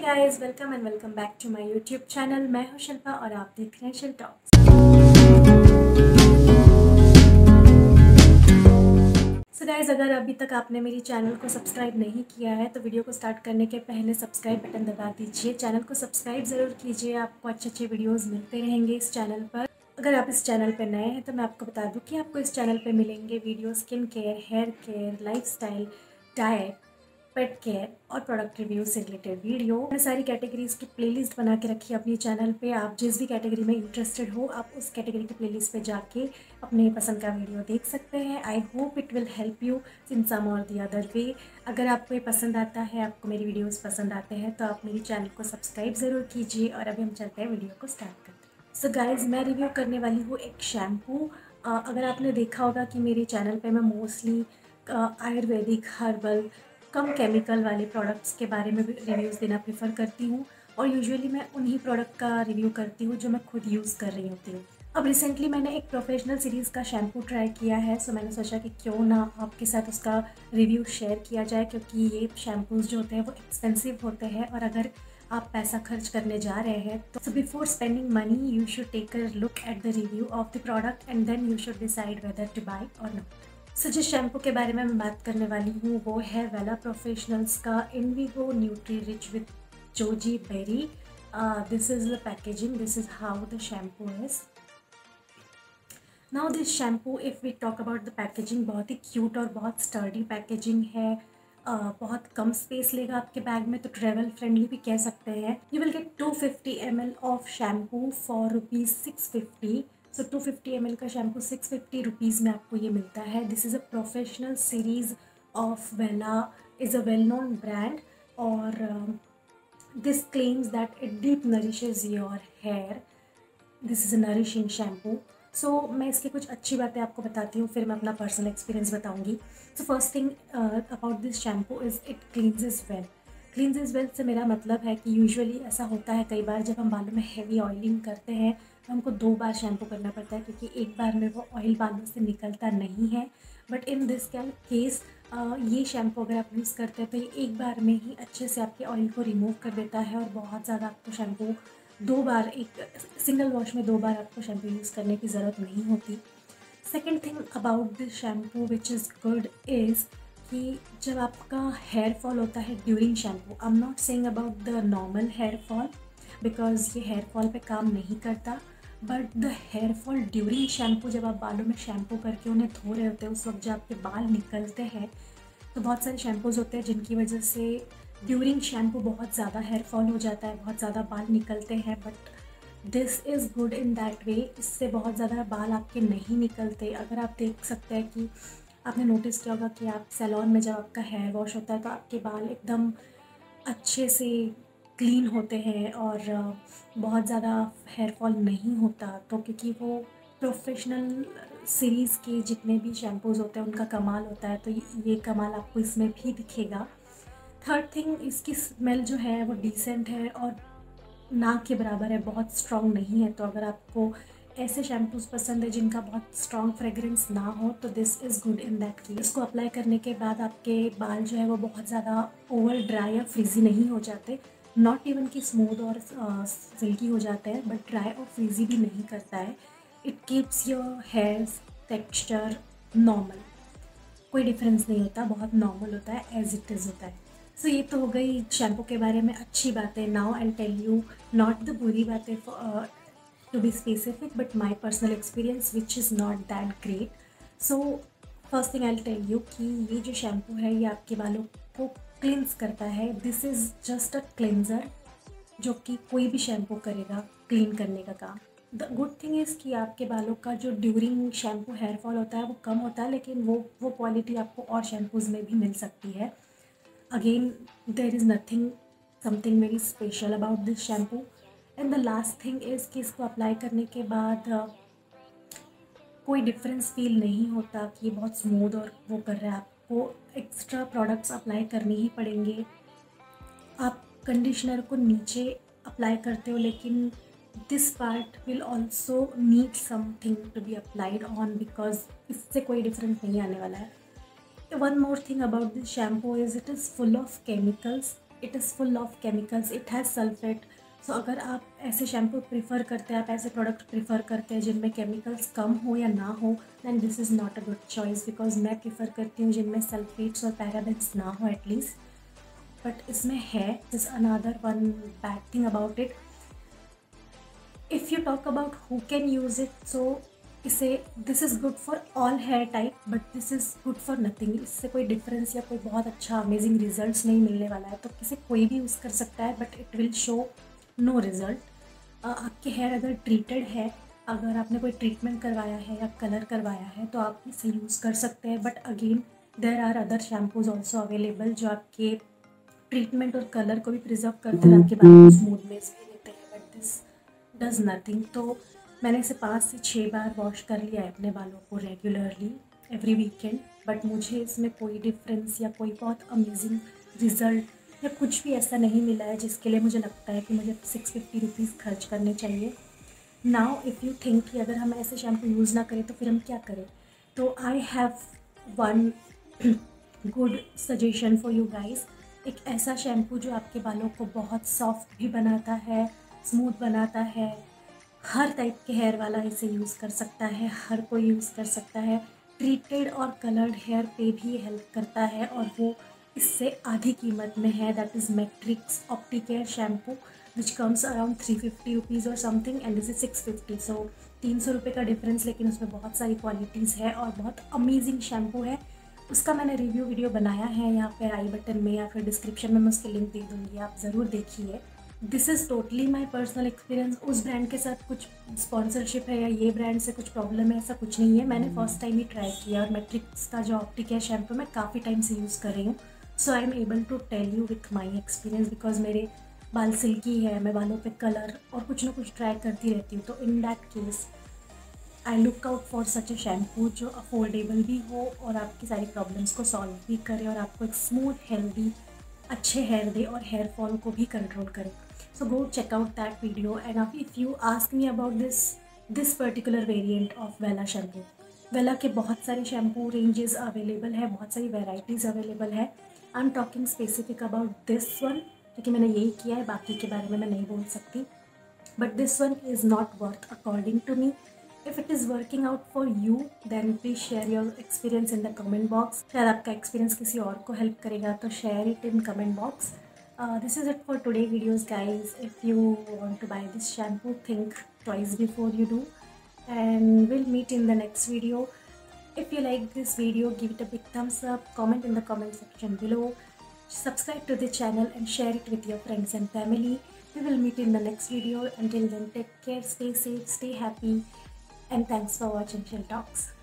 Guys, welcome and welcome back to my YouTube channel. मैं हूं शिल्पा और आप देख रहे हैं शिल टॉक्स। सो गाइस, अगर अभी तक आपने मेरी चैनल को सब्सक्राइब नहीं किया है तो वीडियो को स्टार्ट करने के पहले सब्सक्राइब बटन दबा दीजिए। चैनल को सब्सक्राइब ज़रूर कीजिए, आपको अच्छे वीडियोज़ मिलते रहेंगे इस चैनल पर। अगर आप इस चैनल पर नए हैं तो मैं आपको बता दूं कि आपको इस चैनल पर मिलेंगे video skin care, hair care, lifestyle, diet, pet care और प्रोडक्ट रिव्यू से रिलेटेड वीडियो। मैंने सारी कैटेगरीज की प्लेलिस्ट बना के रखी है अपनी चैनल पे। आप जिस भी कैटेगरी में इंटरेस्टेड हो आप उस कैटेगरी की प्लेलिस्ट पे जाके अपने पसंद का वीडियो देख सकते हैं। I hope it will help you in some or the other way. अगर आपको ये पसंद आता है, आपको मेरी वीडियोस पसंद आते हैं तो आप मेरी चैनल को सब्सक्राइब ज़रूर कीजिए। और अभी हम चलते हैं वीडियो को स्टार्ट करते हैं। सो गाइज, मैं रिव्यू करने वाली हूँ एक शैम्पू। अगर आपने देखा होगा कि मेरे चैनल पे मैं मोस्टली आयुर्वेदिक, हर्बल, कम केमिकल वाले प्रोडक्ट्स के बारे में रिव्यूज़ देना प्रेफर करती हूँ। और यूजुअली मैं उन्हीं प्रोडक्ट का रिव्यू करती हूँ जो मैं खुद यूज़ कर रही होती हूँ। अब रिसेंटली मैंने एक प्रोफेशनल सीरीज़ का शैम्पू ट्राई किया है, सो मैंने सोचा कि क्यों ना आपके साथ उसका रिव्यू शेयर किया जाए, क्योंकि ये शैम्पूज़ जो होते हैं वो एक्सपेंसिव होते हैं। और अगर आप पैसा खर्च करने जा रहे हैं तो before spending money you should take a look at the review of the product and then you should decide whether to buy or not. So जिस शैम्पू के बारे में मैं बात करने वाली हूँ वो है वेला प्रोफेशनल्स का Invigo Nutri Rich with Goji Berry. This is the packaging, this is how the shampoo is. Now this shampoo, if we talk about the packaging, बहुत ही क्यूट और बहुत स्टर्डी पैकेजिंग है। बहुत कम स्पेस लेगा आपके bag में, तो ट्रेवल फ्रेंडली भी कह सकते हैं। You will get 250 ml of shampoo for ₹650। So 250 ml का शैम्पू 650 रुपीज़ में आपको ये मिलता है। This is a professional series of Wella, is a well known brand. और this claims that it deep nourishes your hair. This is a nourishing shampoo. So मैं इसकी कुछ अच्छी बातें आपको बताती हूँ, फिर मैं अपना पर्सनल एक्सपीरियंस बताऊँगी। So first thing about this shampoo is it cleanses well. Cleanses well से मेरा मतलब है कि यूजुअली ऐसा होता है कई बार जब हम बालों में हैवी ऑयलिंग करते हैं तो हमको 2 बार शैम्पू करना पड़ता है, क्योंकि एक बार में वो ऑयल बालों से निकलता नहीं है। बट इन दिस केस ये शैम्पू अगर आप यूज़ करते हैं तो ये एक बार में ही अच्छे से आपके ऑयल को रिमूव कर देता है और बहुत ज़्यादा आपको शैम्पू 2 बार, एक सिंगल वॉश में 2 बार आपको शैम्पू यूज़ करने की ज़रूरत नहीं होती। Second thing about this shampoo which is good is कि जब आपका हेयर फॉल होता है during shampoo, I am not saying about the normal hair fall because ये हेयर फॉल पे काम नहीं करता, but the hair fall during shampoo, जब आप बालों में शैम्पू करके उन्हें धो रहे होते हैं उस वक्त जब आपके बाल निकलते हैं, तो बहुत सारे शैम्पूज़ होते हैं जिनकी वजह से ड्यूरिंग शैम्पू बहुत ज़्यादा हेयर फॉल हो जाता है, बहुत ज़्यादा बाल निकलते हैं। But this is good in that way, इससे बहुत ज़्यादा बाल आपके नहीं निकलते। अगर आप देख सकते हैं कि आपने नोटिस किया होगा कि आप सैलून में जब आपका हेयर वॉश होता है तो आपके बाल एकदम अच्छे से क्लीन होते हैं और बहुत ज़्यादा हेयर फॉल नहीं होता, तो क्योंकि वो प्रोफेशनल सीरीज़ के जितने भी शैम्पूज़ होते हैं उनका कमाल होता है, तो ये कमाल आपको इसमें भी दिखेगा। थर्ड थिंग, इसकी स्मेल जो है वो डिसेंट है और ना के बराबर है, बहुत स्ट्रॉन्ग नहीं है। तो अगर आपको ऐसे शैम्पूज़ पसंद है जिनका बहुत स्ट्रॉन्ग फ्रेगरेंस ना हो तो this is good in that case. इसको अप्लाई करने के बाद आपके बाल जो है वो बहुत ज़्यादा ओवर ड्राई या फ्रीजी नहीं हो जाते, नॉट इवन कि स्मूथ और सिल्की हो जाते हैं, बट ड्राई और फ्रीजी भी नहीं करता है। It keeps your hair texture normal, कोई डिफरेंस नहीं होता, बहुत नॉर्मल होता है, एज इट इज़ होता है। सो ये तो हो गई शैम्पू के बारे में अच्छी बातें। Now I tell you not the बुरी बातें to be specific, but my personal experience which is not that great. So first thing I tell you कि ये जो शैम्पू है ये आपके बालों को क्लिनस करता है। This is just a cleanser जो कि कोई भी शैम्पू करेगा क्लीन करने का काम। द गुड थिंग इज़ कि आपके बालों का जो ड्यूरिंग शैम्पू हेयर फॉल होता है वो कम होता है, लेकिन वो क्वालिटी आपको और शैम्पूज़ में भी मिल सकती है। Again there is nothing something very special about this shampoo. And the last thing is कि इसको अप्लाई करने के बाद कोई डिफरेंस फील नहीं होता कि ये बहुत स्मूथ और वो कर रहा है। आपको एक्स्ट्रा प्रोडक्ट्स अप्लाई करने ही पड़ेंगे। आप कंडीशनर को नीचे अप्लाई करते हो, लेकिन this part will also need something to be applied on, because इससे कोई डिफरेंस नहीं आने वाला है। One more thing about this shampoo is it is full of chemicals. It is full of chemicals, it has sulphate. So अगर आप ऐसे shampoo prefer करते हैं, आप ऐसे प्रोडक्ट प्रीफर करते हैं जिनमें केमिकल्स कम हो या ना हो, then this is not a good choice, because मैं प्रीफर करती हूँ जिनमें सल्फेट्स और पैराबेन्स ना हो एटलीस्ट, बट इसमें है। This another one bad thing about it. If you talk about who can use it, so इसे this is good for all hair type, but this is good for nothing. इससे कोई difference या कोई बहुत अच्छा amazing results नहीं मिलने वाला है। तो किसी कोई भी यूज़ कर सकता है, but it will show no result. आपके हेयर अगर ट्रीटेड है, अगर आपने कोई ट्रीटमेंट करवाया है या कलर करवाया है, तो आप इसे यूज़ कर सकते हैं। But again there are other shampoos also available जो आपके ट्रीटमेंट और कलर को भी प्रिजर्व करते हैं, आपके बालों को स्मूथनेस भी देते हैं, बट दिस डज नथिंग। तो मैंने इसे 5 से 6 बार वॉश कर लिया है अपने बालों को रेगुलरली एवरी वीकेंड, बट मुझे इसमें कोई डिफरेंस या कोई बहुत अमेजिंग रिज़ल्ट या कुछ भी ऐसा नहीं मिला है जिसके लिए मुझे लगता है कि मुझे 650 रुपीज़ खर्च करने चाहिए। नाउ इफ़ यू थिंक कि अगर हम ऐसे शैम्पू यूज़ ना करें तो फिर हम क्या करें, तो I have one good suggestion for you guys. एक ऐसा शैम्पू जो आपके बालों को बहुत सॉफ्ट भी बनाता है, स्मूथ बनाता है। हर टाइप के हेयर वाला इसे यूज़ कर सकता है, हर कोई यूज़ कर सकता है। ट्रीटेड और कलर्ड हेयर पे भी हेल्प करता है, और वो इससे आधी कीमत में है। That is Matrix Opticare shampoo which comes around 350 rupees और something, and this is 650। So 300 रुपये का डिफरेंस, लेकिन उसमें बहुत सारी क्वालिटीज़ है और बहुत अमेजिंग शैम्पू है। उसका मैंने रिव्यू वीडियो बनाया है, यहाँ पे आई बटन में या फिर डिस्क्रिप्शन में मैं उसकी लिंक दे दूँगी, आप ज़रूर देखिए। This is totally my personal experience. उस ब्रांड के साथ कुछ स्पॉन्सरशिप है या ये ब्रांड से कुछ प्रॉब्लम है, ऐसा कुछ नहीं है। मैंने फर्स्ट टाइम ही ट्राई किया, और मैट्रिक्स का जो ऑप्टिक है शैम्पू मैं काफ़ी टाइम से यूज़ कर रही हूँ। So I am able to tell you with my experience, because मेरे बाल सिल्की है, मैं बालों पे कलर और कुछ ना कुछ ट्राई करती रहती हूँ। तो in that case I look out for such a shampoo जो अफोर्डेबल भी हो और आपकी सारी प्रॉब्लम्स को सॉल्व भी करे, और आपको एक स्मूथ हेल्दी अच्छे हेयर दे और हेयर फॉल को भी कंट्रोल करे। So go check out that video, and if you ask me about this particular variant of Wella shampoo, Wella के बहुत सारे शैम्पू रेंजेस अवेलेबल है, बहुत सारी वेराइटीज़ अवेलेबल है। I am talking specific about this one, क्योंकि मैंने यही किया है, बाकी के बारे में मैं नहीं बोल सकती। But this one is not worth according to me. If it is working out for you, then please share your experience in the comment box. शायद आपका एक्सपीरियंस किसी और को हेल्प करेगा, तो share it in comment box. This is it for today videos, guys. If you want to buy this shampoo, think twice before you do, and we'll meet in the next video. If you like this video, give it a big thumbs up, comment in the comment section below, subscribe to the channel and share it with your friends and family. We will meet in the next video. Until then, take care, stay safe, stay happy, and thanks for watching Chill Talks.